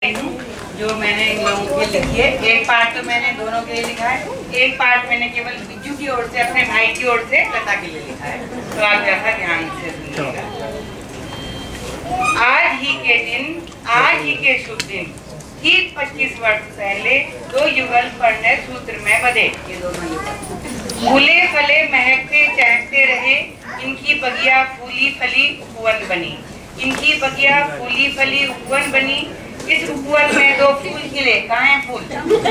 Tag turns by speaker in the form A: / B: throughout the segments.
A: जो मैंने इन लोगों के लिखी है, एक पार्ट तो मैंने दोनों के लिए लिखा है, एक पार्ट मैंने केवल बिज्जू की ओर से, अपने भाई की ओर से लता के लिए लिखा है। तो आप जैसा ध्यान से सुनिएगा। आज ही के दिन, आज ही के शुभ दिन, ठीक 25 वर्ष पहले दो युगल पढ़ने सूत्र में बधे। ये दोनों युगल फूले फले महकते चहकते रहे, इनकी बगिया फूली फली उपवन बनी। इनकी बगिया फूली फली उपवन बनी। इस उपवन में दो फूल खिले। कहाँ है फूल?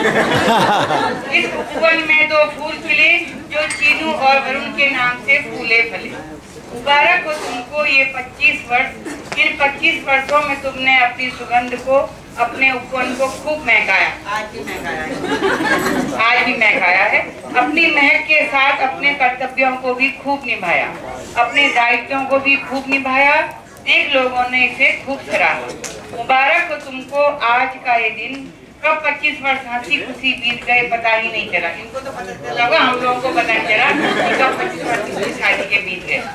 A: इस उपवन में दो फूल खिले जो चीनू और वरुण के नाम से फूले फले। मुबारक हो तुमको ये 25 वर्ष। इन 25 वर्षों में तुमने अपनी सुगंध को, अपने उपवन को खूब महकाया। आज भी महकाया है। आज भी महकाया है। अपनी महक के साथ अपने कर्तव्यों को भी खूब निभाया, अपने दायित्वों को भी खूब निभाया। देख लोगों ने इसे खूब सराहा। मुबारक हो तुमको आज का ये दिन। कब 25 वर्ष हंसी खुशी बीत गए पता ही नहीं चला। इनको तो पता चला होगा, हम लोगों को पता नहीं चला कि कब 25 वर्ष शादी के बीत गए।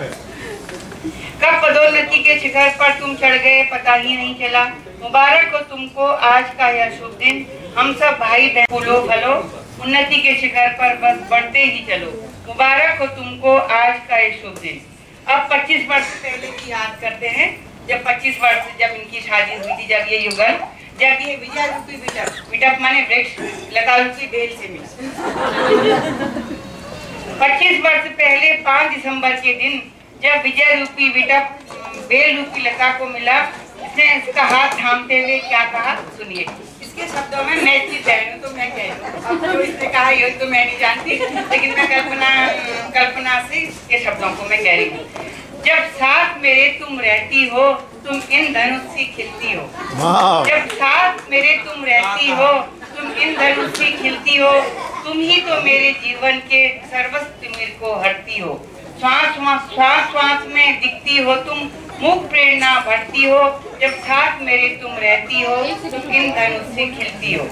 A: कब पदोन्नति के शिखर पर तुम चढ़ गए पता ही नहीं चला। मुबारक हो तुमको आज का यह शुभ दिन। हम सब भाई बहन फूलो फलो, उन्नति के शिखर पर बस बढ़ते ही चलो। मुबारक हो तुमको आज का ये शुभ दिन। अब 25 वर्ष पहले की याद करते हैं, जब 25 वर्ष जब इनकी शादी हुई थी, जब ये युगल, जब ये विजय रूपी विटप, विटप माने वृक्ष, लता रूपी बेल से मिला। 25 वर्ष पहले 5 दिसंबर के दिन जब विजय रूपी विटप बेल रूपी लता को मिला, इसने इसका हाथ थामते हुए क्या कहा सुनिए। इसके शब्दों में मैं इसकी बहन हूँ तो मैं कह दूँ, अब जो इसने कहा ये तो मैं नहीं जानती, लेकिन मैं कल्पना से ये शब्दों को मैं कह रही हूँ। जब साथ मेरे तुम रहती हो, तुम इन धनुष सी खिलती हो। जब साथ मेरे तुम रहती हो, तुम इन धनुष सी खिलती हो। तुम ही तो मेरे जीवन के सर्वस्व मेरे को हरती हो। श्वास श्वास में दिखती हो तुम, मुख प्रेरणा भरती हो। जब साथ मेरे तुम रहती हो, तुम इन धनुष से खिलती हो।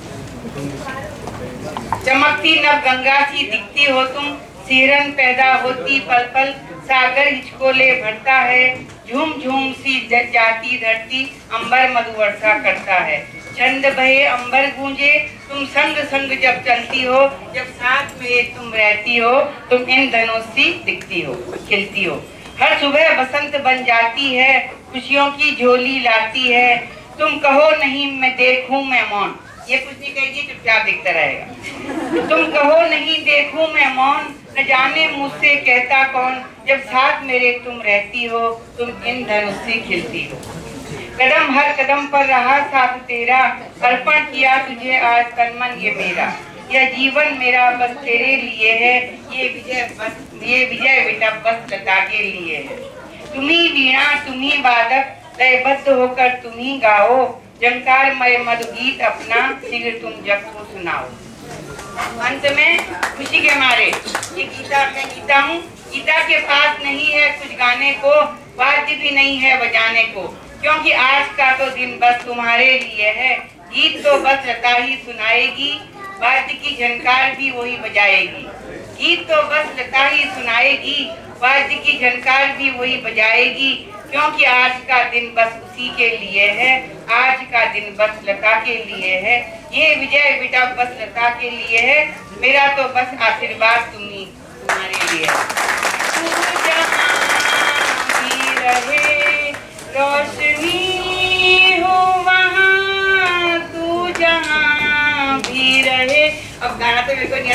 A: चमकती नव गंगा सी दिखती हो तुम, सिहरन पैदा होती पल पल। सागर हिचकोले भरता है, झूम झूम सी जाती धरती। अंबर मधु वर्षा करता है, छंद बहे अंबर गूंजे। तुम संग संग जब चलती हो, जब साथ में तुम रहती हो, तुम इन धनुष सी दिखती हो, खिलती हो। हर सुबह बसंत बन जाती है, खुशियों की झोली लाती है। तुम कहो नहीं मैं देखूं मैं मौन, ये कुछ नहीं कहेगी, चुपचाप दिखता रहेगा। तुम कहो नहीं देखूं मैं मौन, न जाने मुझसे कहता कौन। जब साथ मेरे तुम रहती हो, तुम इन धनुष से खिलती हो। कदम हर कदम पर रहा साथ तेरा, अर्पण किया तुझे आज तन मन ये मेरा। यह जीवन मेरा बस तेरे लिए है, ये विजय विटप बस लता के लिए है। तुम्ही वीणा तुम्ही वादक, लयबद्ध होकर तुम्ही गाओ। झंकारमय मधुगीत अपना शीघ्र तुम जग को सुनाओ। अंत में खुशी के मारे ये गीता, मैं गीता हूँ। गीता के पास नहीं है कुछ गाने को, वाद्य भी नहीं है बजाने को, क्योंकि आज का तो दिन बस तुम्हारे लिए है। गीत तो बस लता ही सुनाएगी, वाद्य की झनकार भी वही बजाएगी। गीत तो बस लता ही सुनाएगी, वाद्य की झनकार भी वही बजाएगी। क्योंकि आज का दिन बस उसी के लिए है, आज का दिन बस लता के लिए है। ये विजय विटप बस लता के लिए है, मेरा तो बस आशीर्वाद तुम्हारे लिए है। तू जहाँ भी रहे रोशनी हो वहाँ, तू जहाँ भी रहे। अब गाना तो मेरे को नहीं